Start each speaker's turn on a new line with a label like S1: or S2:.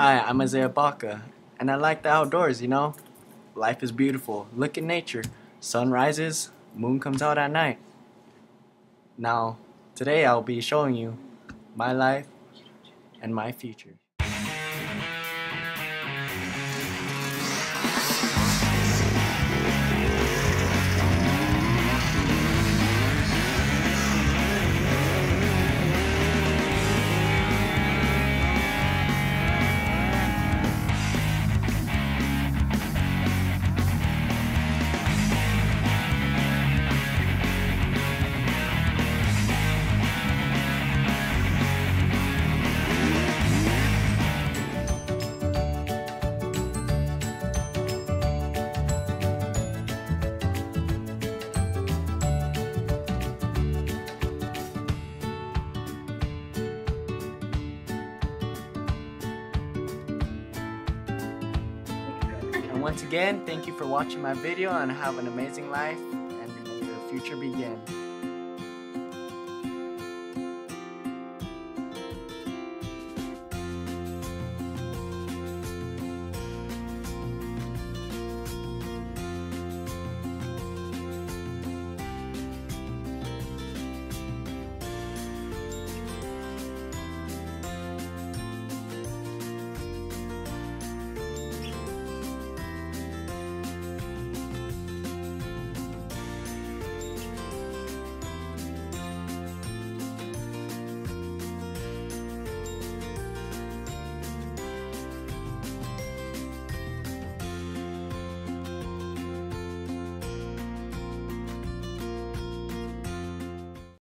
S1: Hi, I'm Isaiah Baca, and I like the outdoors, you know? Life is beautiful. Look at nature. Sun rises, moon comes out at night. Now, today I'll be showing you my life and my future. And once again, thank you for watching my video and have an amazing life and your future begin.